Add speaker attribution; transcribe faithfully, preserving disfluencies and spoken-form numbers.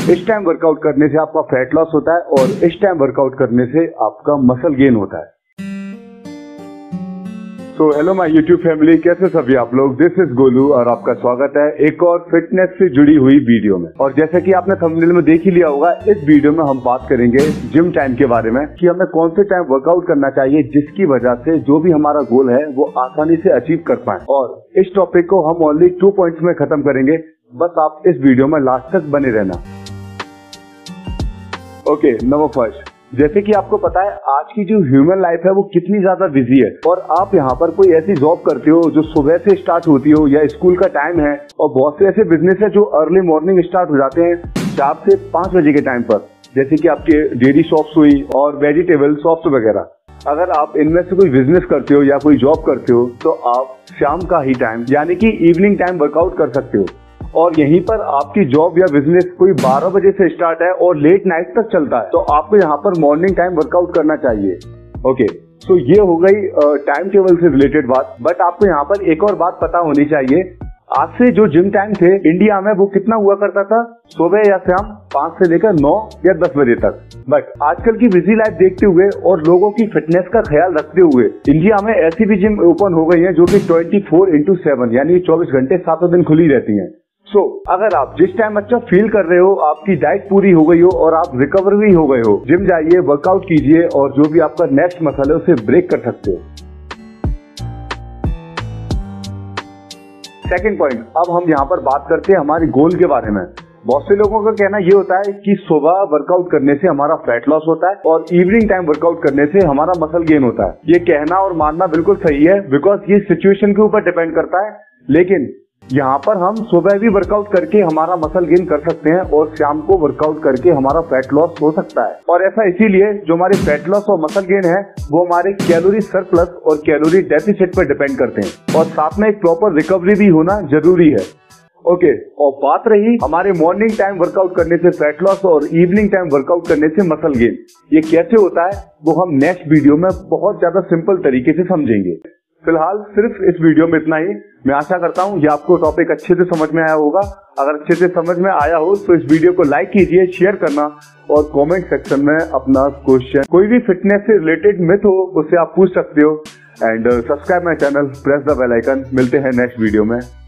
Speaker 1: इस time workout करने से आपका फैट लॉस होता है और इस टाइम वर्कआउट करने से आपका मसल गेन होता है। तो हेलो माय यूट्यूब फैमिली, कैसे सभी आप लोग। दिस इज गोलू और आपका स्वागत है एक और फिटनेस से जुड़ी हुई वीडियो में। और जैसे कि आपने थंबनेल में देख ही लिया होगा, इस वीडियो में हम बात करेंगे जिम टाइम के बारे में कि हमें कौन से टाइम वर्कआउट करना चाहिए जिसकी वजह से जो भी हमारा गोल है वो आसानी से अचीव कर पाए। और इस टॉपिक को हम ओनली टू पॉइंट्स में खत्म करेंगे, बस आप इस वीडियो में लास्ट तक बने रहना। ओके, नंबर फर्स्ट, जैसे कि आपको पता है आज की जो ह्यूमन लाइफ है वो कितनी ज्यादा बिजी है और आप यहाँ पर कोई ऐसी जॉब करते हो जो सुबह से स्टार्ट होती हो या स्कूल का टाइम है, और बहुत से ऐसे बिजनेस है जो अर्ली मॉर्निंग स्टार्ट हो जाते हैं चार से पांच बजे के टाइम पर, जैसे कि आपके डेयरी शॉप्स हुई और वेजिटेबल शॉप्स वगैरह। अगर आप इनमें से कोई बिजनेस करते हो या कोई जॉब करते हो तो आप शाम का ही टाइम यानी कि इवनिंग टाइम वर्कआउट कर सकते हो। और यहीं पर आपकी जॉब या बिजनेस कोई बारह बजे से स्टार्ट है और लेट नाइट तक चलता है, तो आपको यहाँ पर मॉर्निंग टाइम वर्कआउट करना चाहिए। ओके, तो ये हो गई टाइम टेबल से रिलेटेड बात। बट आपको यहाँ पर एक और बात पता होनी चाहिए, आज से जो जिम टाइम थे इंडिया में वो कितना हुआ करता था, सुबह या शाम पांच से लेकर नौ या दस बजे तक। बट आजकल की बिजी लाइफ देखते हुए और लोगों की फिटनेस का ख्याल रखते हुए इंडिया में ऐसी भी जिम ओपन हो गई है जो कि ट्वेंटी फोर इंटू सेवन यानी चौबीस घंटे सातों दिन खुली रहती है। सो so, अगर आप जिस टाइम अच्छा फील कर रहे हो, आपकी डाइट पूरी हो गई हो और आप रिकवर भी हो गए हो, जिम जाइए, वर्कआउट कीजिए और जो भी आपका नेक्स्ट मसल है उसे ब्रेक कर सकते हो। सेकंड पॉइंट, अब हम यहाँ पर बात करते हैं हमारे गोल के बारे में। बहुत से लोगों का कहना ये होता है कि सुबह वर्कआउट करने से हमारा फैट लॉस होता है और इवनिंग टाइम वर्कआउट करने से हमारा मसल गेन होता है। ये कहना और मानना बिल्कुल सही है, बिकॉज ये सिचुएशन के ऊपर डिपेंड करता है। लेकिन यहाँ पर हम सुबह भी वर्कआउट करके हमारा मसल गेन कर सकते हैं और शाम को वर्कआउट करके हमारा फैट लॉस हो सकता है। और ऐसा इसीलिए जो हमारे फैट लॉस और मसल गेन है वो हमारे कैलोरी सरप्लस और कैलोरी डेफिसिट पर डिपेंड करते हैं, और साथ में एक प्रॉपर रिकवरी भी होना जरूरी है। ओके, और बात रही हमारे मॉर्निंग टाइम वर्कआउट करने से फैट लॉस और इवनिंग टाइम वर्कआउट करने से मसल गेन, ये कैसे होता है वो हम नेक्स्ट वीडियो में बहुत ज्यादा सिंपल तरीके से समझेंगे। फिलहाल सिर्फ इस वीडियो में इतना ही। मैं आशा करता हूँ ये आपको टॉपिक अच्छे से समझ में आया होगा। अगर अच्छे से समझ में आया हो तो इस वीडियो को लाइक कीजिए, शेयर करना और कमेंट सेक्शन में अपना क्वेश्चन, कोई भी फिटनेस से रिलेटेड मिथ हो उससे आप पूछ सकते हो। And subscribe my channel, press the bell icon. मिलते हैं नेक्स्ट वीडियो में।